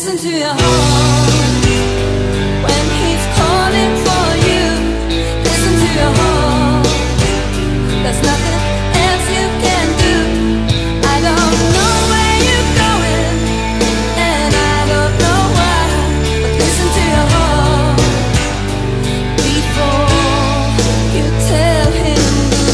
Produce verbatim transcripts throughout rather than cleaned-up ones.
Listen to your heart when he's calling for you. Listen to your heart. There's nothing else you can do. I don't know where you're going, and I don't know why, but listen to your heart before you tell him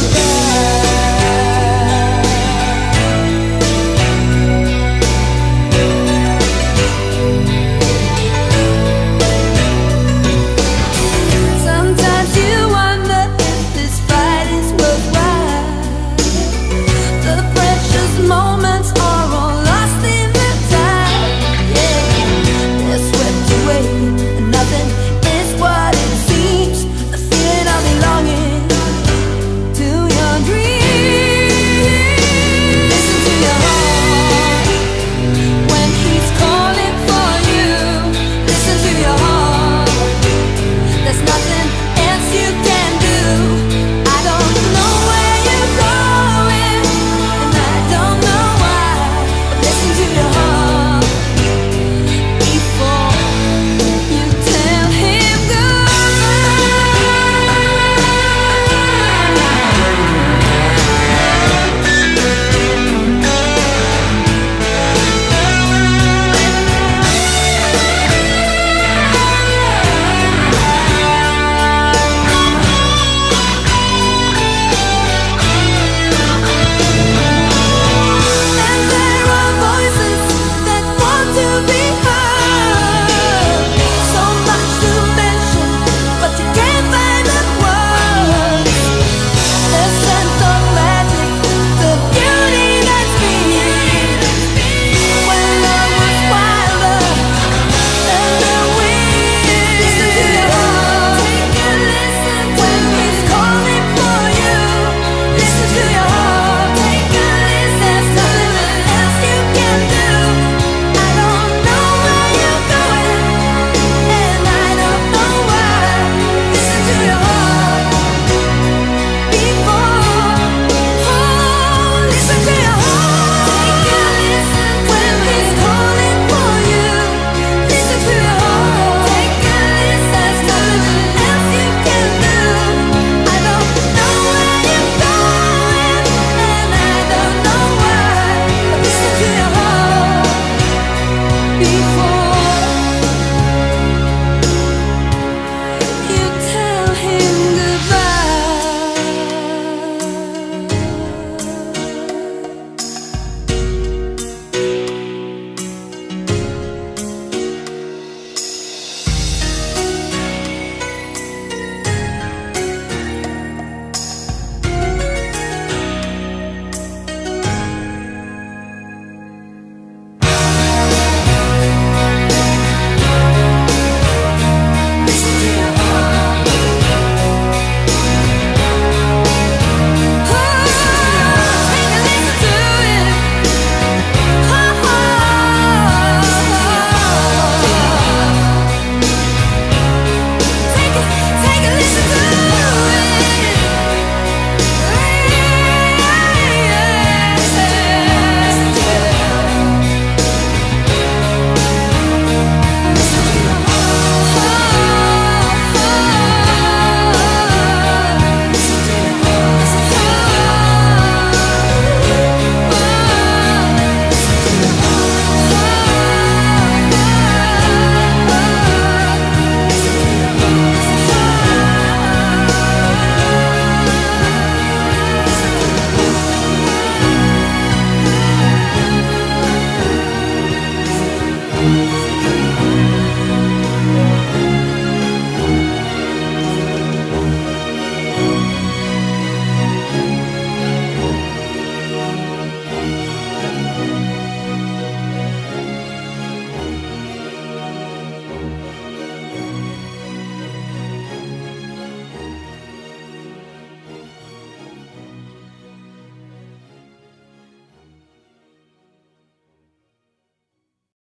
sometimes you wonder if this fight is worthwhile. The precious moments are all lost in the tide. Yeah, they're swept away, and nothing is what it seems. The feeling of belonging to your dreams. Listen to your heart when he's calling for you. Listen to your heart.